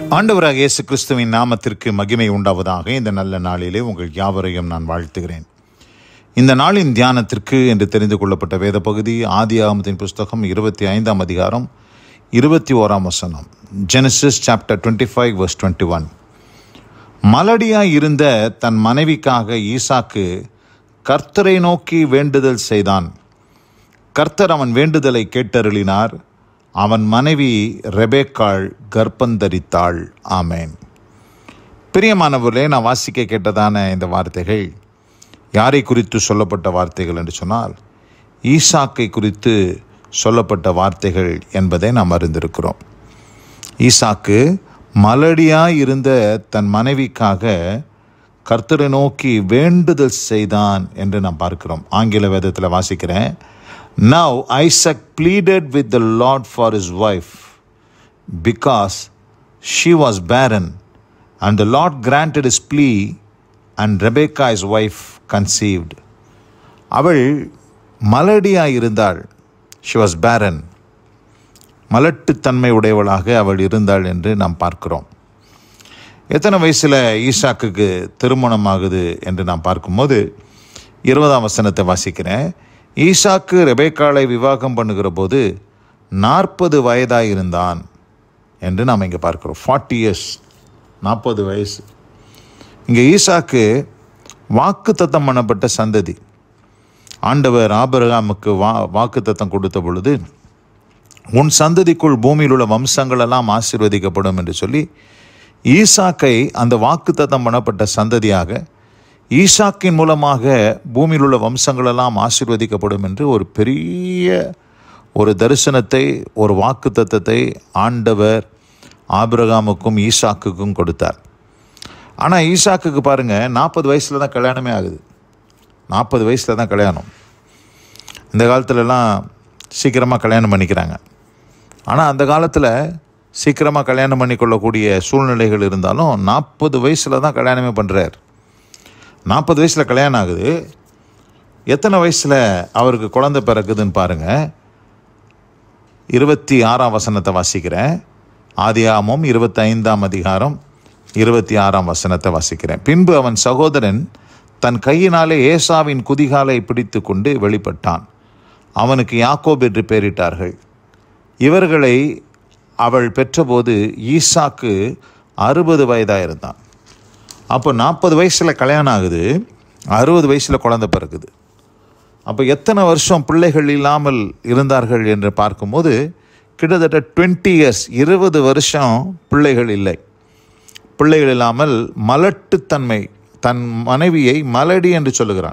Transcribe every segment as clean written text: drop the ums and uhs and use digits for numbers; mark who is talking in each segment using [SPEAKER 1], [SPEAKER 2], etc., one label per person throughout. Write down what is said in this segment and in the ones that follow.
[SPEAKER 1] ஆண்டவராக இயேசு கிறிஸ்துவின் நாமத்திற்கு மகிமை உண்டாவதாக. இந்த நல்ல நாளிலே உங்கள் யாவரையும் நான் வாழ்த்துகிறேன். இந்த நாளின் தியானத்திற்கு என்று தெரிந்து கொள்ளப்பட்ட வேத பகுதி ஆதியாகமத்தின் புஸ்தகம் 25ஆம் அதிகாரம் 21ஆம் வசனம். Genesis chapter 25 verse 21. மலடியாய் இருந்த தன் மனைவிக்காக ஈசாக்கு கர்த்தரை நோக்கி வேண்டுதல் செய்தான். கர்த்தர் அவன் வேண்டுதலை கேட்டருளினார். அவன் மனைவி ரெபேக்காள் கர்ப்பந்தரித்தாள். ஆமேன். பிரியமானவர்களே, நான் வாசிக்க கேட்டதான இந்த வார்த்தைகள் யாரை குறித்து சொல்லப்பட்ட வார்த்தைகள் என்று சொன்னால், ஈசாக்கை குறித்து சொல்லப்பட்ட வார்த்தைகள் என்பதை நாம் அறிந்திருக்கிறோம். ஈசாக்கு மலடியாய் இருந்த தன் மனைவிக்காக கர்த்தரை நோக்கி வேண்டுதல் செய்தான் என்று நாம் பார்க்கிறோம். ஆங்கில வேதத்தில் வாசிக்கிறேன். Now Isaac pleaded with the Lord for his wife because she was barren, and the Lord granted his plea, and Rebekah his wife conceived. அவள் மலடியாய் இருந்தாள். She was barren. மலட்டுத்தன்மை உடையவளாக அவள் இருந்தாள் என்று நாம் பார்க்கிறோம். எத்தனை வயசில் ஈசாக்குக்கு திருமணம் ஆகுது என்று நாம் பார்க்கும்போது 20ஆம் வசனத்தை வாசிக்கிறேன். ஈசாக்கு ரெபேக்காளை விவாகம் பண்ணுகிற போது 40 வயதாக இருந்தான் என்று நாம் இங்கே பார்க்கிறோம். 40 years, 40 வயசு. இங்கே ஈசாக்கு வாக்குத்தத்தம் பண்ணப்பட்ட சந்ததி. ஆண்டவர் ஆபிரகாமுக்கு வாக்குத்தத்தம் கொடுத்த பொழுது, உன் சந்ததிக்குள் பூமியில் உள்ள வம்சங்கள் எல்லாம் ஆசீர்வதிக்கப்படும் என்று சொல்லி ஈசாக்கை அந்த வாக்குத்தத்தம் பண்ணப்பட்ட சந்ததியாக, ஈசாக்கின் மூலமாக பூமியில் உள்ள வம்சங்களெல்லாம் ஆசீர்வதிக்கப்படும் என்று ஒரு பெரிய ஒரு தரிசனத்தை, ஒரு வாக்குத்தத்தத்தை ஆண்டவர் ஆபிரகாமுக்கும் ஈசாக்குக்கும் கொடுத்தார். ஆனால் ஈசாக்குக்கு பாருங்கள், 40 வயசில் தான் கல்யாணமே ஆகுது. 40 வயசில் தான் கல்யாணம். இந்த காலத்துலலாம் சீக்கிரமாக கல்யாணம் பண்ணிக்கிறாங்க. ஆனால் அந்த காலத்தில் சீக்கிரமாக கல்யாணம் பண்ணிக்கொள்ளக்கூடிய சூழ்நிலைகள் இருந்தாலும் 40 வயசில் தான் கல்யாணமே பண்ணுறார். 40 வயசில் கல்யாணம் ஆகுது. எத்தனை வயசில் அவருக்கு குழந்தை பிறக்குதுன்னு பாருங்கள். 26ஆம் வசனத்தை வாசிக்கிறேன். ஆதியாகமம் 25ஆம் அதிகாரம் 26ஆம் வசனத்தை வாசிக்கிறேன். பின்பு அவன் சகோதரன் தன் கையினாலே ஏசாவின் குதிகாலை பிடித்து கொண்டு வெளிப்பட்டான். அவனுக்கு யாக்கோப் என்று பெயரிட்டார்கள். இவர்களை அவள் பெற்றபோது ஈசாக்கு 60 வயதாக இருந்தான். அப்போ 40 வயசில் கல்யாணம் ஆகுது, 60 வயசில் குழந்தை பிறகுது. அப்போ எத்தனை வருஷம் பிள்ளைகள் இல்லாமல் இருந்தார்கள் என்று பார்க்கும்போது கிட்டத்தட்ட 20 years, 20 வருஷம் பிள்ளைகள் இல்லை. பிள்ளைகள் இல்லாமல் மலட்டுத்தன்மை, தன் மனைவியை மலடி என்று சொல்லுகிறான்.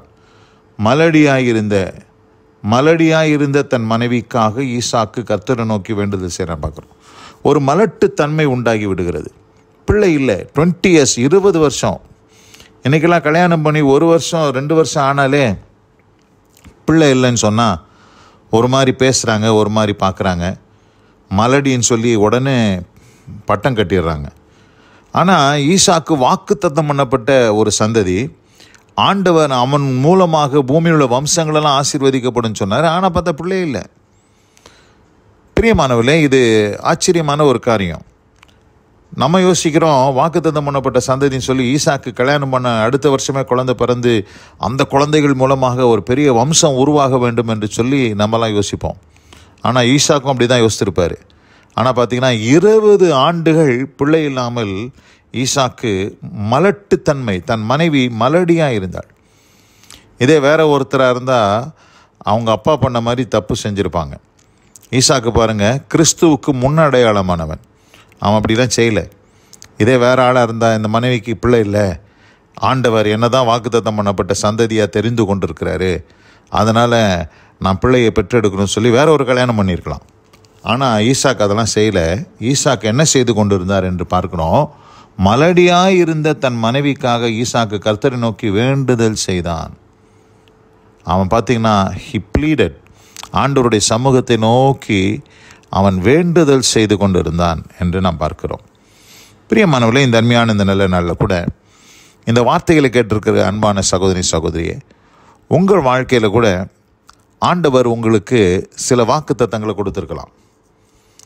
[SPEAKER 1] மலடியாயிருந்த தன் மனைவிக்காக ஈசாக்கு கர்த்தரை நோக்கி வேண்டுதல் செய்ய பார்க்குறோம். ஒரு மலட்டுத்தன்மை உண்டாகி விடுகிறது. பிள்ளை இல்லை, 20 years, 20 வருஷம். இன்றைக்கெல்லாம் கல்யாணம் பண்ணி 1 வருஷம் 2 வருஷம் ஆனாலே பிள்ளை இல்லைன்னு சொன்னால் ஒரு மாதிரி பேசுகிறாங்க, ஒரு மாதிரி பார்க்குறாங்க. மலடின்னு சொல்லி உடனே பட்டம் கட்டிடுறாங்க. ஆனால் ஈசாக்கு வாக்குத்தத்தம் பண்ணப்பட்ட ஒரு சந்ததி. ஆண்டவர் அவன் மூலமாக பூமியில் உள்ள வம்சங்களெல்லாம் ஆசீர்வதிக்கப்படும் சொன்னார். ஆனால் பார்த்தா பிள்ளை இல்லை. பிரியமானவர்களே, இது ஆச்சரியமான ஒரு காரியம். நம்ம யோசிக்கிறோம், வாக்குத்தத்தம் பண்ணப்பட்ட சந்ததின்னு சொல்லி ஈசாக்கு கல்யாணம் பண்ண அடுத்த வருஷமே குழந்தை பிறந்து அந்த குழந்தைகள் மூலமாக ஒரு பெரிய வம்சம் உருவாக வேண்டும் என்று சொல்லி நம்மலாம் யோசிப்போம். ஆனால் ஈசாக்கும் அப்படி தான் யோசித்திருப்பார். ஆனால் பார்த்திங்கன்னா 20 ஆண்டுகள் பிள்ளை இல்லாமல் ஈசாக்கு மலட்டுத்தன்மை, தன் மனைவி மலடியாக இருந்தாள். இதே வேற ஒருத்தராக இருந்தால் அவங்க அப்பா பண்ண மாதிரி தப்பு செஞ்சுருப்பாங்க. ஈசாக்கு பாருங்கள், கிறிஸ்துவுக்கு முன்னடையாளமானவன். அவன் அப்படிலாம் செய்யலை. இதே வேறு ஆளாக இருந்தால், இந்த மனைவிக்கு பிள்ளை இல்லை, ஆண்டவர் என்ன தான் வாக்குத்தத்தம் பண்ணப்பட்ட சந்ததியாக தெரிந்து கொண்டிருக்கிறாரு, அதனால் நான் பிள்ளையை பெற்றெடுக்கணும்னு சொல்லி வேற ஒரு கல்யாணம் பண்ணியிருக்கலாம். ஆனால் ஈசாக்கு அதெல்லாம் செய்யலை. ஈசாக்கு என்ன செய்து கொண்டு இருந்தார் என்று பார்க்கணும். மலடியாய் இருந்த தன் மனைவிக்காக ஈசாக்கு கர்த்தரை நோக்கி வேண்டுதல் செய்தான். அவன் பார்த்திங்கன்னா ஹி ப்ளீடட், ஆண்டவருடைய சமூகத்தை நோக்கி அவன் வேண்டுதல் செய்து கொண்டிருந்தான் என்று நாம் பார்க்கிறோம். பிரியமானவர்களே, இந்த அருமையான இந்த நல்ல நாளில் கூட இந்த வார்த்தைகளை கேட்டிருக்கிற அன்பான சகோதரியே, உங்கள் வாழ்க்கையில் கூட ஆண்டவர் உங்களுக்கு சில வாக்குத்தத்தங்களை கொடுத்துருக்கலாம்.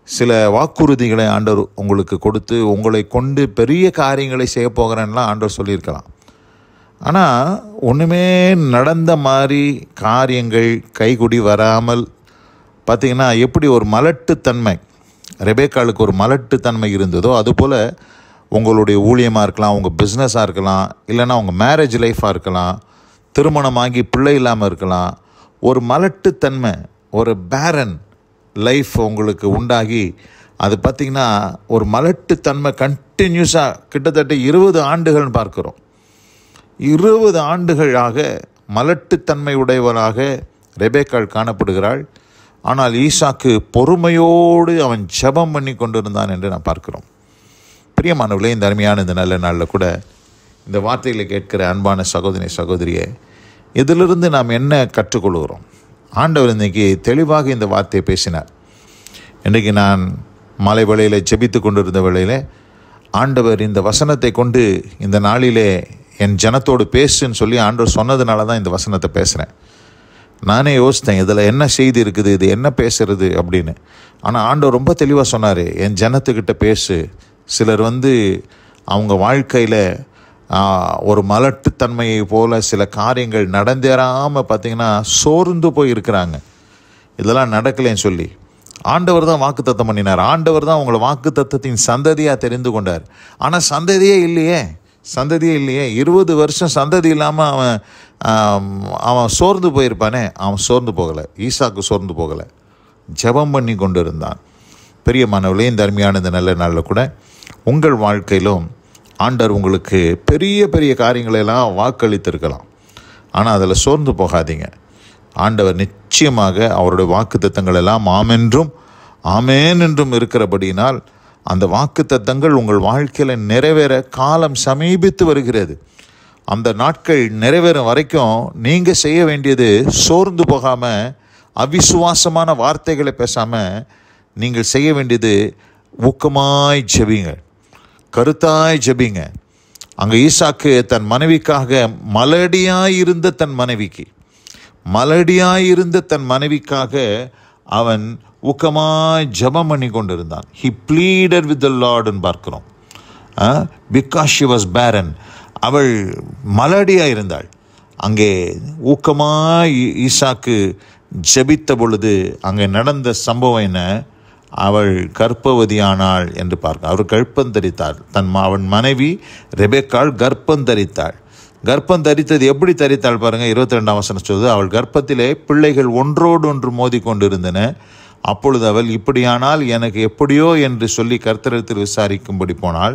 [SPEAKER 1] சில வாக்குறுதிகளை ஆண்டவர் உங்களுக்கு கொடுத்து உங்களை கொண்டு பெரிய காரியங்களை செய்ய போகிறேன்லாம் ஆண்டவர் சொல்லியிருக்கலாம். ஆனால் ஒன்றுமே நடந்த மாதிரி காரியங்கள் கைகூடி வராமல் பார்த்திங்கன்னா எப்படி ஒரு மலட்டுத்தன்மை, ரெபேக்காளுக்கு ஒரு மலட்டுத்தன்மை இருந்ததோ அதுபோல் உங்களுடைய ஊழியமாக இருக்கலாம், உங்கள் பிஸ்னஸாக இருக்கலாம், இல்லைன்னா உங்கள் மேரேஜ் லைஃபாக இருக்கலாம், திருமணமாகி பிள்ளை இல்லாமல் இருக்கலாம். ஒரு மலட்டுத்தன்மை, ஒரு பேரன் லைஃப் உங்களுக்கு உண்டாகி அது பார்த்திங்கன்னா ஒரு மலட்டுத்தன்மை கண்டினியூஸாக கிட்டத்தட்ட 20 ஆண்டுகள்னு பார்க்குறோம். 20 ஆண்டுகளாக மலட்டுத்தன்மை உடையவனாக ரெபேக்காள் காணப்படுகிறாள். ஆனால் ஈசாக்கு பொறுமையோடு அவன் ஜெபம் பண்ணி கொண்டிருந்தான் என்று நாம் பார்க்கிறோம். பிரியமானவர்களே, இந்த அருமையான இந்த நல்ல நாளில் கூட இந்த வார்த்தைகளை கேட்கிற அன்பான சகோதரி சகோதரியே, இதிலிருந்து நாம் என்ன கற்றுக்கொள்கிறோம்? ஆண்டவர் இன்றைக்கி தெளிவாக இந்த வார்த்தையை பேசினார். இன்றைக்கி நான் மாலை வேளையில் ஜெபித்து கொண்டிருந்த வேளையில் ஆண்டவர் இந்த வசனத்தை கொண்டு இந்த நாளிலே என் ஜனத்தோடு பேசுன்னு சொல்லி ஆண்டவர் சொன்னதுனால தான் இந்த வசனத்தை பேசுகிறேன். நானே யோசித்தேன், இதில் என்ன செய்தி இருக்குது, இது என்ன பேசுறது அப்படின்னு. ஆனால் ஆண்டவர் ரொம்ப தெளிவாக சொன்னார், என் ஜனத்துக்கிட்ட பேசு. சிலர் அவங்க வாழ்க்கையில் ஒரு மலட்டுத்தன்மையை போல் சில காரியங்கள் நடந்தேறாமல் பார்த்திங்கன்னா சோர்ந்து போய் இருக்கிறாங்க. இதெல்லாம் நடக்கலைன்னு சொல்லி ஆண்டவர் தான் வாக்குத்தத்தம் பண்ணினார். ஆண்டவர் தான் அவங்கள வாக்குத்தத்தத்தின் சந்ததியாக தெரிந்து கொண்டார். ஆனால் சந்ததியே இல்லையே. 20 வருஷம் சந்ததி இல்லாமல் அவன் சோர்ந்து போயிருப்பானே. அவன் சோர்ந்து போகலை. ஈசாக்கு சோர்ந்து போகலை, ஜெபம் பண்ணி கொண்டு இருந்தான். பிரியமானவர்களே, இந்த அருமையான இந்த நல்ல நாளில் கூட உங்கள் வாழ்க்கையிலும் ஆண்டவர் உங்களுக்கு பெரிய பெரிய காரியங்களெல்லாம் வாக்களித்திருக்கலாம். ஆனால் அதில் சோர்ந்து போகாதீங்க. ஆண்டவர் நிச்சயமாக அவருடைய வாக்குத்தத்தங்கள் எல்லாம் ஆமென்றும் ஆமேன் என்றும் இருக்கிறபடியினால் அந்த வாக்குத்தத்தங்கள் உங்கள் வாழ்க்கையில் நிறைவேற காலம் சமீபித்து வருகிறது. அந்த நாட்கள் நிறைவேறும் வரைக்கும் நீங்கள் செய்ய வேண்டியது சோர்ந்து போகாமல், அவிசுவாசமான வார்த்தைகளை பேசாமல் நீங்கள் செய்ய வேண்டியது ஊக்கமாய் ஜெபிங்க, கருத்தாய் ஜெபிங்க. அங்கே ஈசாக்கு தன் மனைவிக்காக மலடியாயிருந்த தன் மனைவிக்காக அவன் ஊக்கமாய் ஜெபம் பண்ணி கொண்டிருந்தான். He pleaded with the Lord ன்னு பார்க்கிறோம். Because she was barren, அவள் மலடியாக இருந்தாள். அங்கே ஊக்கமாய் ஈசாக்கு ஜெபித்த பொழுது அங்கே நடந்த சம்பவம் என்ன? அவள் கர்ப்பவதியானாள் என்று பார்க்க. அவர் கர்ப்பம் தரித்தாள். அவன் மனைவி ரெபேக்காள் கர்ப்பம் தரித்தாள். கர்ப்பம் தரித்தது எப்படி தரித்தாள் பாருங்கள். 22ஆம் வசனம் சொல்லுது, அவள் கர்ப்பத்திலே பிள்ளைகள் ஒன்றோடு ஒன்று மோதி கொண்டிருந்தன. அப்பொழுது அவள், இப்படியானால் எனக்கு எப்படியோ என்று சொல்லி கர்த்தரிடத்தில் விசாரிக்கும்படி போனாள்.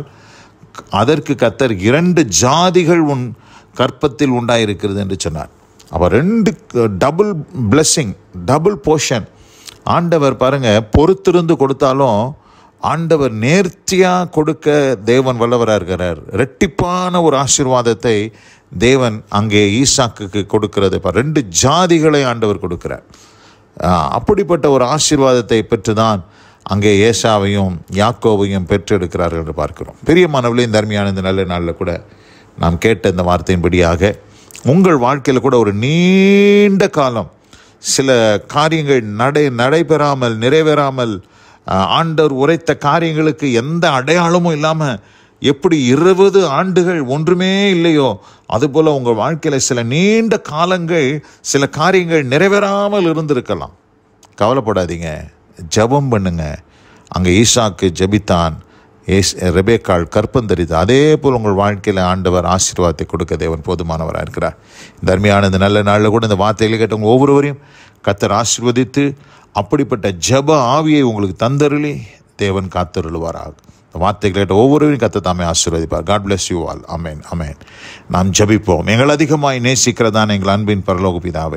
[SPEAKER 1] அதற்கு கர்த்தர் 2 ஜாதிகள் உன் கர்ப்பத்தில் உண்டாயிருக்கிறது என்று சொன்னார். அவர் 2 டபுள் பிளெஸ்ஸிங், டபுள் போர்ஷன். ஆண்டவர் பாருங்கள், பொறுத்திருந்து கொடுத்தாலும் ஆண்டவர் நேர்த்தியாக கொடுக்க தேவன் வல்லவராக இருக்கிறார். இரட்டிப்பான ஒரு ஆசீர்வாதத்தை தேவன் அங்கே ஈசாக்குக்கு கொடுக்கிறது. 2 ஜாதிகளை ஆண்டவர் கொடுக்கிறார். அப்படிப்பட்ட ஒரு ஆசீர்வாதத்தை பெற்றுதான் அங்கே ஏசாவையும் யாக்கோவையும் பெற்றெடுக்கிறார்கள் என்று பார்க்கிறோம். பிரியமானவர்களே, இந்த அருமையான இந்த நல்ல நாளில் கூட நாம் கேட்ட இந்த வார்த்தையின்படியாக உங்கள் வாழ்க்கையில் கூட ஒரு நீண்ட காலம் சில காரியங்கள் நடைபெறாமல் நிறைவேறாமல் ஆண்டவர் உரைத்த காரியங்களுக்கு எந்த அடையாளமும் இல்லாமல் எப்படி 20 ஆண்டுகள் ஒன்றுமே இல்லையோ அதுபோல் உங்கள் வாழ்க்கையில் சில நீண்ட காலங்கள் சில காரியங்கள் நிறைவேறாமல் இருந்திருக்கலாம். கவலைப்படாதீங்க, ஜெபம் பண்ணுங்க. அங்கே ஈசாக்கு ஜெபித்தான், ரெபேக்காள் கர்ப்பம் தரித்து. அதே போல் உங்கள் வாழ்க்கையில் ஆண்டவர் ஆசீர்வாதத்தை கொடுக்க தேவன் போதுமானவராக இருக்கிறார். இந்த அருமையான இந்த நல்ல நாளில் கூட இந்த வார்த்தைகளை கேட்டவங்க ஒவ்வொருவரையும் கர்த்தர் ஆசீர்வதித்து அப்படிப்பட்ட ஜெப ஆவியை உங்களுக்கு தந்தருளி தேவன் காத்தருளுவாராக. இந்த வார்த்தைகளை கேட்ட ஒவ்வொருவரையும் கர்த்தர் தாமே ஆசீர்வதிப்பார். God bless you all. ஆமேன், ஆமேன். நாம் ஜெபிப்போம். எங்கள் அதிகமாய் நேசிக்கிறதான எங்கள் அன்பின் பரலோக பிதாவே,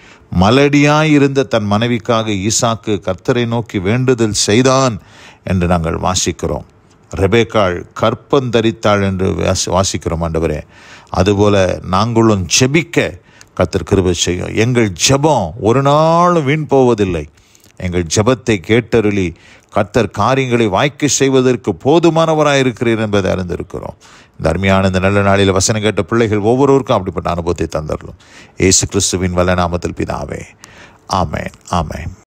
[SPEAKER 1] மலடியாய் இருந்த தன் மனைவிக்காக ஈசாக்கு கர்த்தரை நோக்கி வேண்டுதல் செய்தான் என்று நாங்கள் வாசிக்கிறோம். ரெபேக்காள் கர்ப்பம் தரித்தாள் என்று வாசிக்கிறோம். ஆண்டவரே, அதுபோல நாங்களும் ஜெபிக்க கர்த்தர் கிருபை செய்யும். எங்கள் ஜெபம் ஒரு நாளும் வீண் போவதில்லை. எங்கள் ஜெபத்தை கேட்டருளி கர்த்தர் காரியங்களை வாய்க்க செய்வதற்கு போதுமானவராக இருக்கிறீர் என்பதை அறிந்திருக்கிறோம். இந்த அருமையான இந்த நல்ல நாளில் வசனம் கேட்ட பிள்ளைகள் ஒவ்வொருவருக்கும் அப்படிப்பட்ட அனுபவத்தை தந்தரலும். இயேசு கிறிஸ்துவின் வல்ல நாமத்தில் பிதாவே, ஆமேன், ஆமேன்.